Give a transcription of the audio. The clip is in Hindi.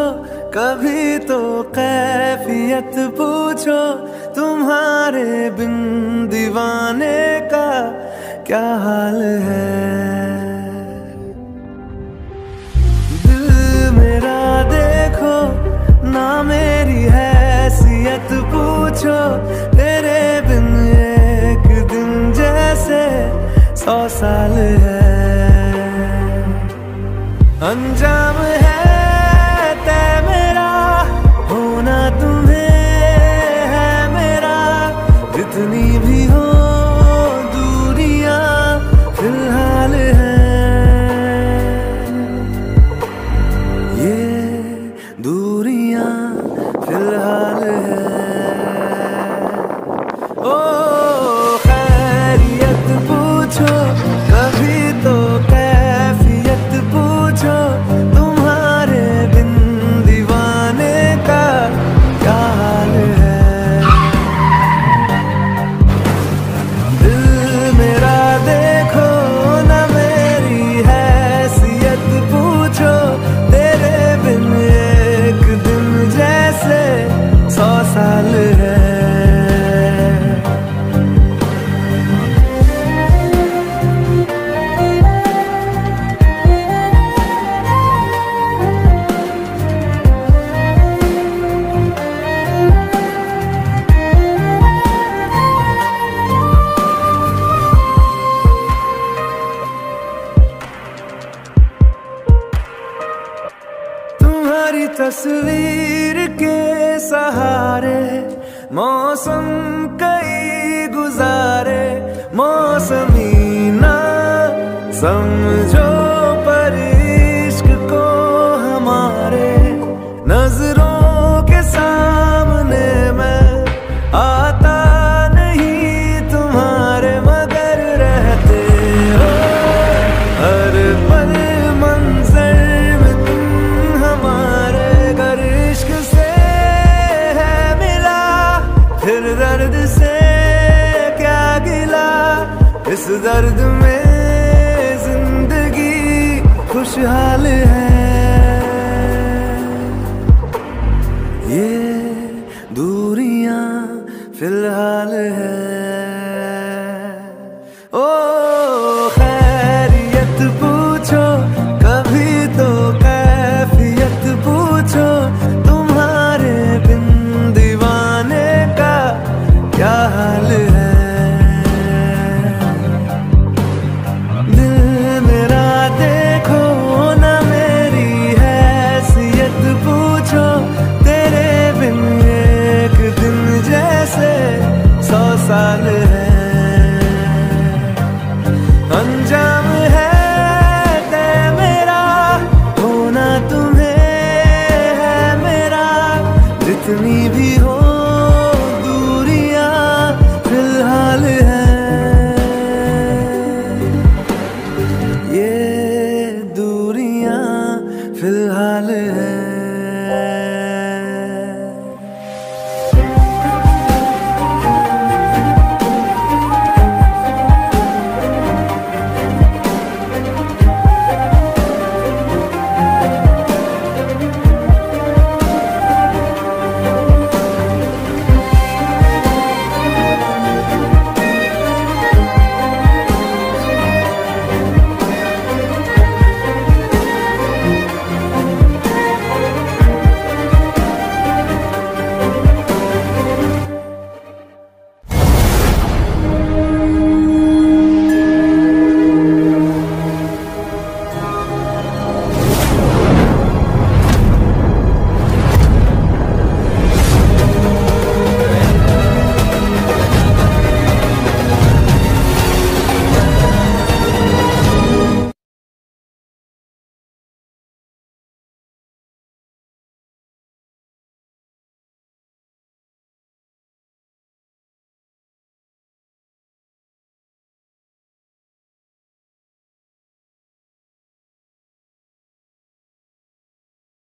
कभी तो कैफियत पूछो, तुम्हारे बिन दीवाने का क्या हाल है। दिल मेरा देखो ना, मेरी हैसियत पूछो, तेरे बिन एक दिन जैसे 100 साल है। अंजाम है तय मेरा, होना तुम्हें है मेरा, जितनी भी हो दूरियां फिलहाल हैं, ये दूरियां फिलहाल हैं। ओ खैरियत पूछो, कभी तो कैफियत पूछो, तुम्हारे बिन दीवाने का क्या हाल है। दिल मेरा देखो ना, मेरी हैसियत पूछो, तेरे बिन एक दिन जैसे 100 साल है। तुम्हारी तस्वीर के सहारे मौसम कई गुजारे, मौसमी ना समझो पर इश्क को हमारे, नजरों के सामने मैं आता नहीं तुम्हारे, मगर रहते हो हर पल मंजर में तुम हमारे। गर इश्क से है मिला, फिर दर्द से क्या गिला, इस दर्द में